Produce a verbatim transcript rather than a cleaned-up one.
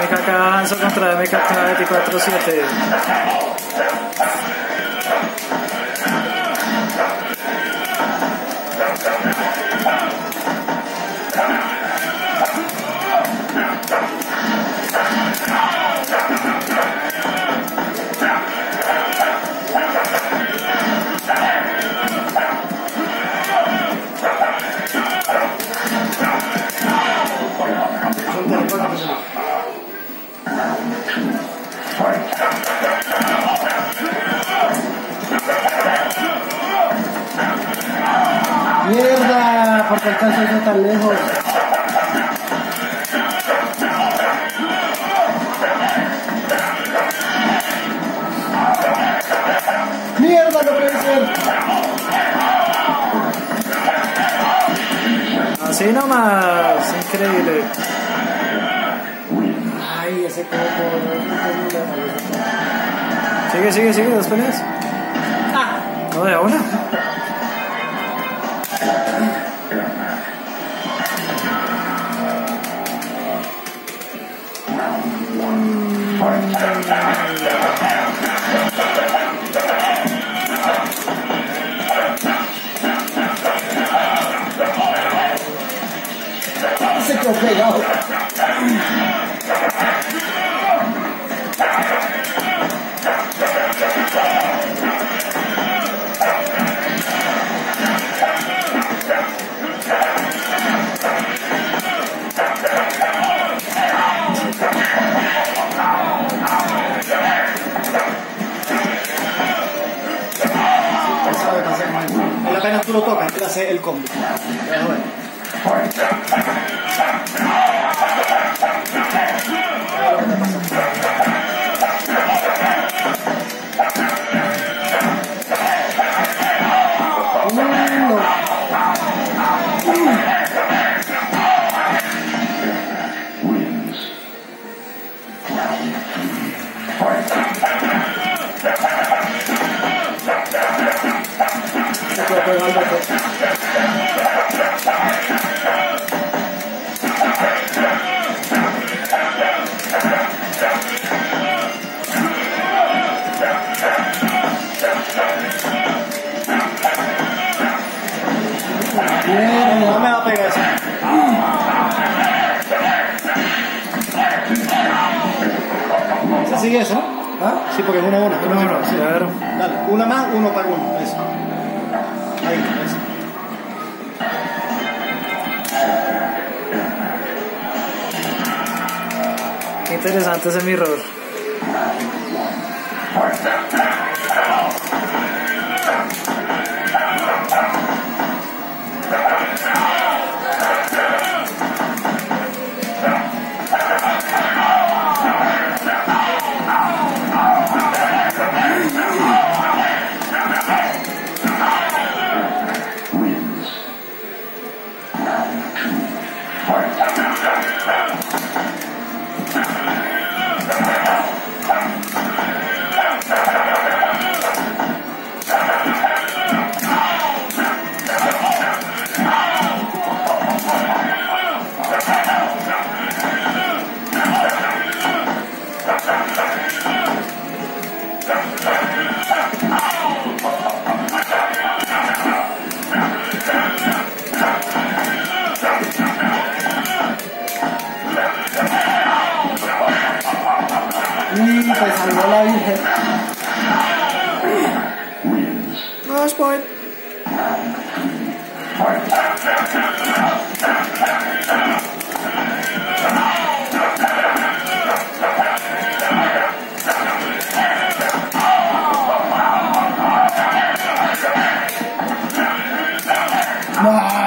M K K Hanzo contra M K K veinticuatro siete. Mierda, ¿por qué alcanzo yo tan lejos? Mierda, no puede ser. Así nomás, increíble. Ay, ese copo. Sigue, sigue, sigue, dos peleas. Ah. No, de a una. Se quedó pegado. Él apenas tú lo tocas, él hace el combo. Déjame ver. Bien, no me va a pegar eso. ¿Se sigue eso? ¿Ah? Sí, porque es uno a uno. Uno a uno, sí, claro. Dale, una más, uno para uno. Eso. Ahí, eso. Qué interesante ese mirror. Y pues salvó la virgen. No, spoil. No.